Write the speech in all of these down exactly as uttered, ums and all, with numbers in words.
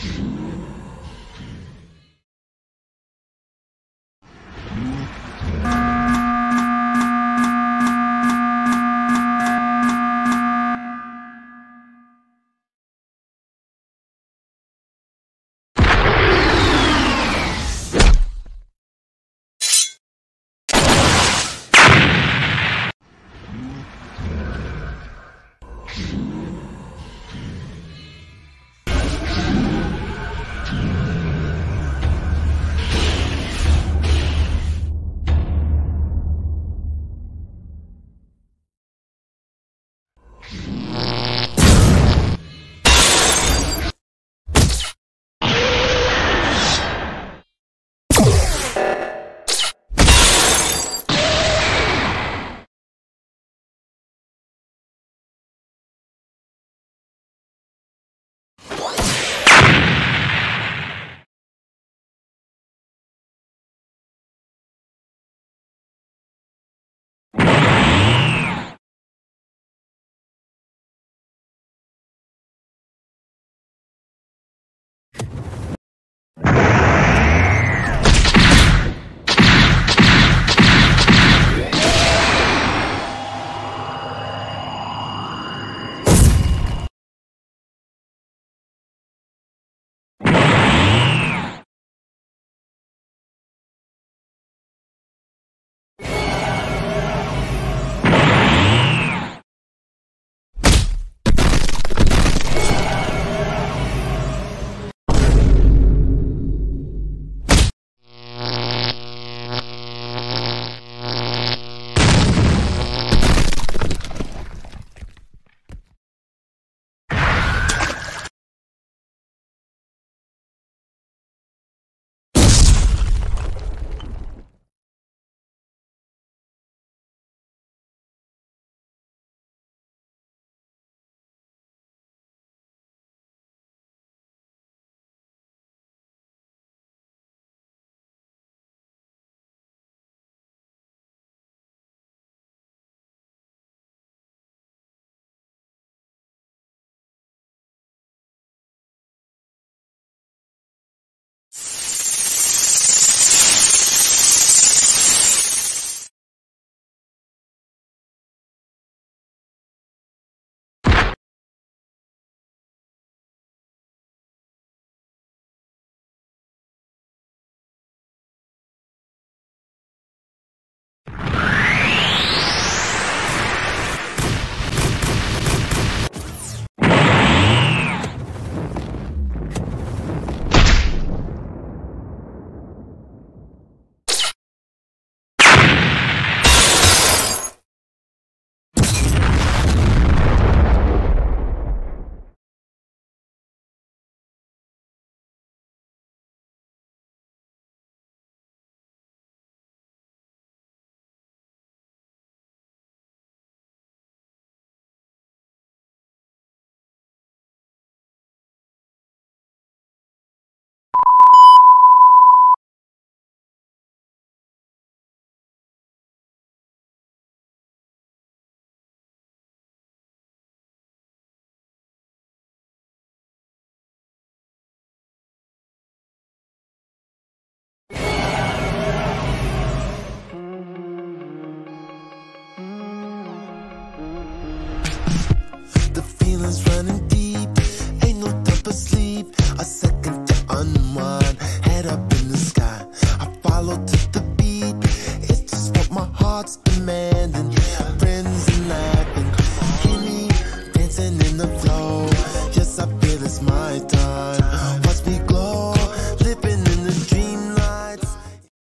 feelings running deep, ain't no time for sleep. A second to unwind, head up in the sky. I follow to the beat, it's just what my heart's demanding. Friends and laughing, hear me dancing in the flow. Yes, I feel it's my time. Watch me glow, living in the dream lights.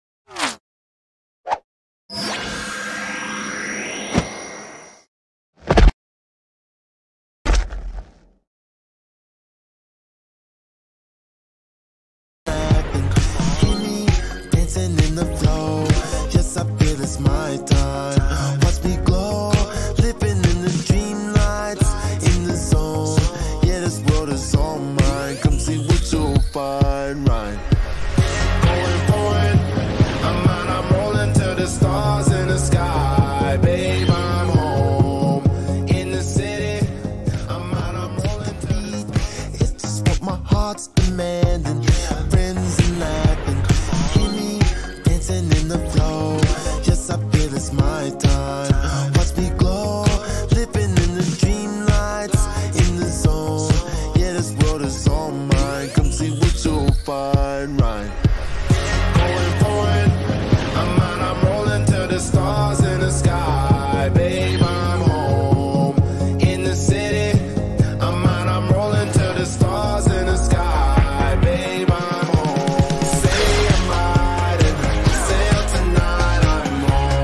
In the flow, yes, I feel it's my time. Watch me glow, living in the dream lights, in the zone. Yeah, this world is all mine. Come see what you'll find, right? Going forward, I'm out, I'm rolling to the stars in the sky. Babe, I'm home in the city. I'm out, I'm rolling to the beat. It's just what my heart heart's demanding, friends and laughing. Hear me dancing in the flow. Yes, I feel it's my time. Watch me glow, living in the dream lights, in the zone. Yeah, this world is all mine. Come see what you'll find, right? Going forward, I'm out, I'm rolling to the stars in the sky, babe. I'm home in the city. I'm out, I'm rolling to the stars in the sky, babe. I'm home. Say I'm riding, sail tonight. I'm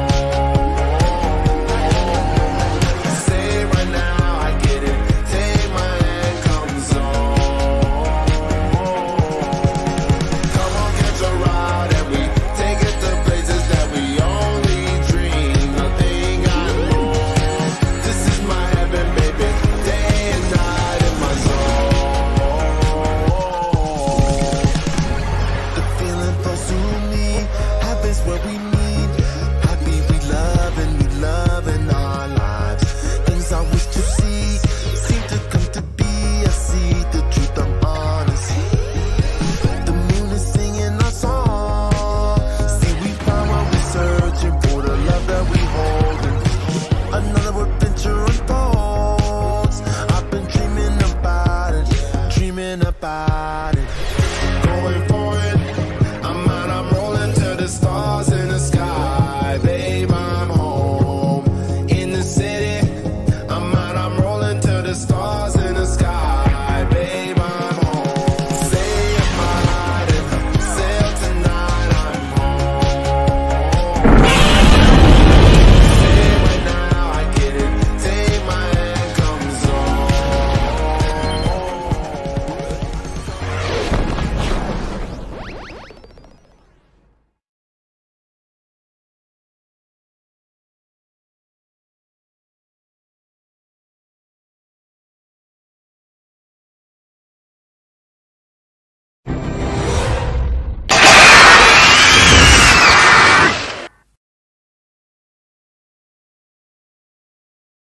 home. Say right now I get it. Take my hand, come zone. Come on, catch a ride and we take it to places that we only dream. Nothing I know. This is my heaven, baby. Day and night in my zone. The feeling flows through me. Heaven's what we need. Happy we love and we love in our lives. Things I wish to see seem to come to be. I see the truth, I'm honest. The moon is singing our song. See, we found what we're searching for, the love that we holding. Another adventure unfolds. I've been dreaming about it, dreaming about